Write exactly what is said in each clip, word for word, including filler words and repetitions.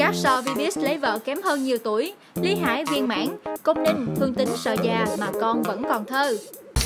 Các sò Vbiz lấy vợ kém hơn nhiều tuổi, Lý Hải viên mãn, Công Ninh thương tính sợ già mà con vẫn còn thơ.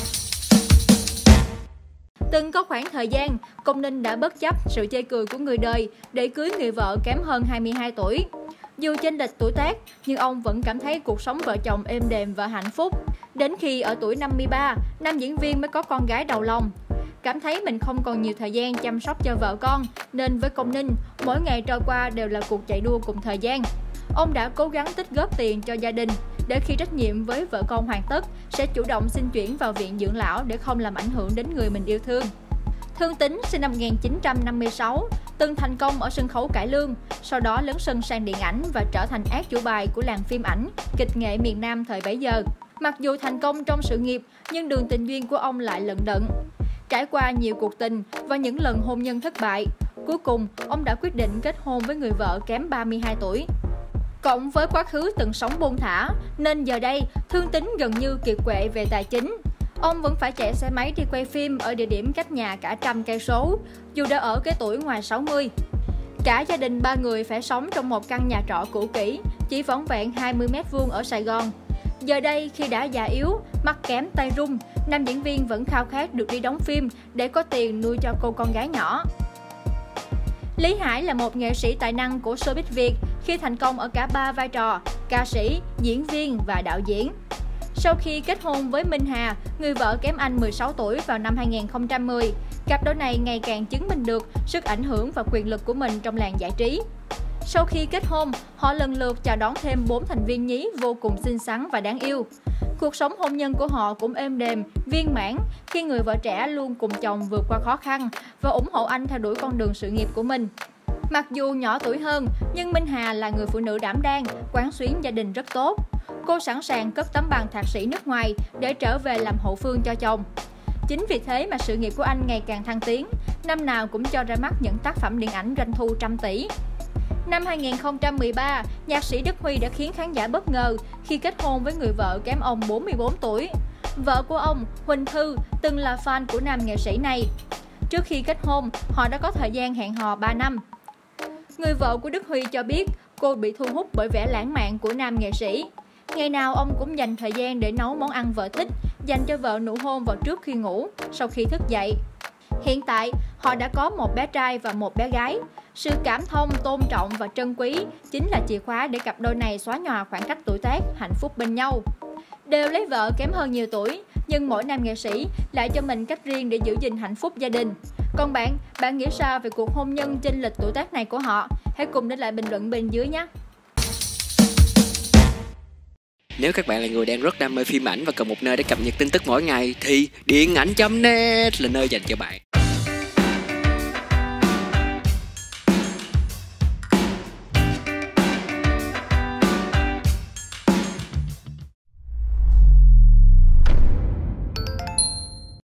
Từng có khoảng thời gian, Công Ninh đã bất chấp sự chê cười của người đời để cưới người vợ kém hơn hai mươi hai tuổi. Dù chênh lệch tuổi tác, nhưng ông vẫn cảm thấy cuộc sống vợ chồng êm đềm và hạnh phúc. Đến khi ở tuổi năm mươi ba, nam diễn viên mới có con gái đầu lòng. Cảm thấy mình không còn nhiều thời gian chăm sóc cho vợ con, nên với Công Ninh, mỗi ngày trôi qua đều là cuộc chạy đua cùng thời gian. Ông đã cố gắng tích góp tiền cho gia đình, để khi trách nhiệm với vợ con hoàn tất, sẽ chủ động xin chuyển vào viện dưỡng lão để không làm ảnh hưởng đến người mình yêu thương. Thương Tín sinh năm một nghìn chín trăm năm mươi sáu, từng thành công ở sân khấu cải lương, sau đó lấn sân sang điện ảnh và trở thành ác chủ bài của làng phim ảnh, kịch nghệ miền Nam thời bấy giờ. Mặc dù thành công trong sự nghiệp, nhưng đường tình duyên của ông lại lận đận. Trải qua nhiều cuộc tình và những lần hôn nhân thất bại, cuối cùng ông đã quyết định kết hôn với người vợ kém ba mươi hai tuổi. Cộng với quá khứ từng sống buông thả, nên giờ đây Thương Tín gần như kiệt quệ về tài chính. Ông vẫn phải chạy xe máy đi quay phim ở địa điểm cách nhà cả trăm cây số, dù đã ở cái tuổi ngoài sáu mươi. Cả gia đình ba người phải sống trong một căn nhà trọ cũ kỹ, chỉ vỏn vẹn hai mươi mét vuông ở Sài Gòn. Giờ đây khi đã già yếu, mắt kém tay run, nam diễn viên vẫn khao khát được đi đóng phim để có tiền nuôi cho cô con gái nhỏ. Lý Hải là một nghệ sĩ tài năng của showbiz Việt khi thành công ở cả ba vai trò, ca sĩ, diễn viên và đạo diễn. Sau khi kết hôn với Minh Hà, người vợ kém anh mười sáu tuổi vào năm hai nghìn không trăm mười, cặp đôi này ngày càng chứng minh được sức ảnh hưởng và quyền lực của mình trong làng giải trí. Sau khi kết hôn, họ lần lượt chào đón thêm bốn thành viên nhí vô cùng xinh xắn và đáng yêu. Cuộc sống hôn nhân của họ cũng êm đềm, viên mãn khi người vợ trẻ luôn cùng chồng vượt qua khó khăn và ủng hộ anh theo đuổi con đường sự nghiệp của mình. Mặc dù nhỏ tuổi hơn, nhưng Minh Hà là người phụ nữ đảm đang, quán xuyến gia đình rất tốt. Cô sẵn sàng cất tấm bằng thạc sĩ nước ngoài để trở về làm hậu phương cho chồng. Chính vì thế mà sự nghiệp của anh ngày càng thăng tiến, năm nào cũng cho ra mắt những tác phẩm điện ảnh doanh thu trăm tỷ. Năm hai nghìn không trăm mười ba, nhạc sĩ Đức Huy đã khiến khán giả bất ngờ khi kết hôn với người vợ kém ông bốn mươi bốn tuổi. Vợ của ông, Huỳnh Thư, từng là fan của nam nghệ sĩ này. Trước khi kết hôn, họ đã có thời gian hẹn hò ba năm. Người vợ của Đức Huy cho biết cô bị thu hút bởi vẻ lãng mạn của nam nghệ sĩ. Ngày nào ông cũng dành thời gian để nấu món ăn vợ thích, dành cho vợ nụ hôn vào trước khi ngủ, sau khi thức dậy. Hiện tại, họ đã có một bé trai và một bé gái. Sự cảm thông, tôn trọng và trân quý chính là chìa khóa để cặp đôi này xóa nhòa khoảng cách tuổi tác, hạnh phúc bên nhau. Đều lấy vợ kém hơn nhiều tuổi, nhưng mỗi nam nghệ sĩ lại cho mình cách riêng để giữ gìn hạnh phúc gia đình. Còn bạn, bạn nghĩ sao về cuộc hôn nhân chênh lệch tuổi tác này của họ? Hãy cùng để lại bình luận bên dưới nhé! Nếu các bạn là người đang rất đam mê phim ảnh và cần một nơi để cập nhật tin tức mỗi ngày thì điện ảnh chấm net là nơi dành cho bạn.